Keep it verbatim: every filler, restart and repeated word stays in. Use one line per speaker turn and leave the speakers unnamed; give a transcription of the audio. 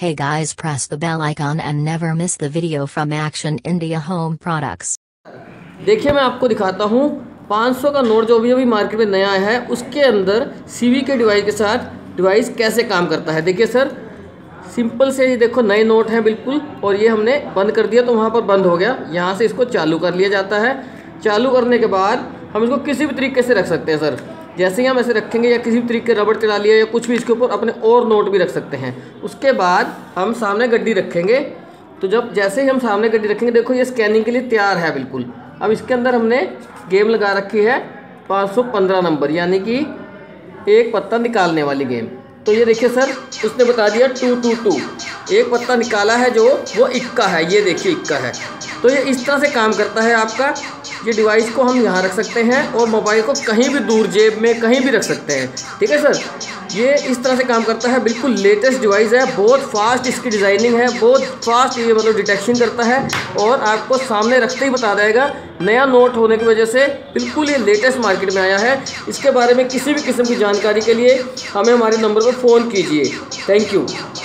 Hey guys, press the bell icon and never miss the video from Action India Home Products.
देखिए मैं आपको दिखाता हूँ पाँच सौ का नोट जो भी अभी मार्केट में नया आया है उसके अंदर सीवी के डिवाइस के साथ डिवाइस कैसे काम करता है। देखिए सर, सिंपल से ये देखो नए नोट हैं बिल्कुल, और ये हमने बंद कर दिया तो वहाँ पर बंद हो गया। यहाँ से इसको चालू कर लिया जाता है। चालू करने के बाद हम इसको किसी भी तरीके से रख सकते हैं सर। जैसे ही हम ऐसे रखेंगे या किसी भी तरीके रबड़ चला लिया या कुछ भी, इसके ऊपर अपने और नोट भी रख सकते हैं। उसके बाद हम सामने गड्डी रखेंगे, तो जब जैसे ही हम सामने गड्डी रखेंगे देखो ये स्कैनिंग के लिए तैयार है बिल्कुल। अब इसके अंदर हमने गेम लगा रखी है पाँच सौ पंद्रह नंबर, यानी कि एक पत्ता निकालने वाली गेम। तो ये देखिए सर, उसने बता दिया टू टू टू, एक पत्ता निकाला है जो वो इक्का है। ये देखिए इक्का है। तो ये इस तरह से काम करता है आपका। ये डिवाइस को हम यहाँ रख सकते हैं और मोबाइल को कहीं भी दूर जेब में कहीं भी रख सकते हैं। ठीक है सर, ये इस तरह से काम करता है। बिल्कुल लेटेस्ट डिवाइस है, बहुत फास्ट इसकी डिज़ाइनिंग है, बहुत फास्ट ये मतलब डिटेक्शन करता है और आपको सामने रखते ही बता देगा। नया नोट होने की वजह से बिल्कुल ये लेटेस्ट मार्केट में आया है। इसके बारे में किसी भी किस्म की जानकारी के लिए हमें हमारे नंबर पर फ़ोन कीजिए। Thank you.